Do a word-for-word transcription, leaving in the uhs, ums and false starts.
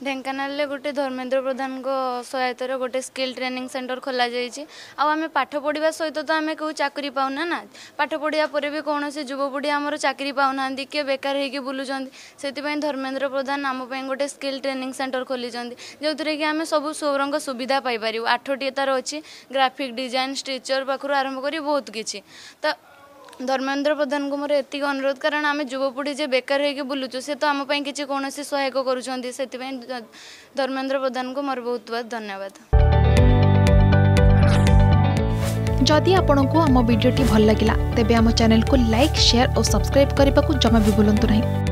ढेंकानाल रे गोटे धर्मेंद्र प्रधान को सहायतार गोटे स्किल ट्रेनिंग सेंटर खोल जाइए। आम पाठ पढ़ा सहित तो आम कौ चाकरी पाऊना ना, पाठ पढ़ा पर भी कौन से युवपीढ़ी आमर चाकरी पाऊना किए बेकार हो बुलूँ। से धर्मेंद्र प्रधान आम गोटे स्किल ट्रेनिंग सेंटर खोली जो थी कि आम सब स्वरंग सुविधा पाइपर। आठटी तार अच्छी ग्राफिक डिजाइन स्टिचर पाखु आरंभ कर बहुत किसी। तो धर्मेंद्र प्रधान को मोर एति अनुरोध, कारण आम युवपीढ़ी जे बेकार होगी बुलूचु से तो आम किसी कौन सहायक करुँच। धर्मेंद्र प्रधान को मोर बहुत बहुत धन्यवाद। जदि आपंक आम भिडी भल लगा तेब आम चैनल को लाइक शेयर और सब्सक्राइब करने को जमा भी भूलु नहीं।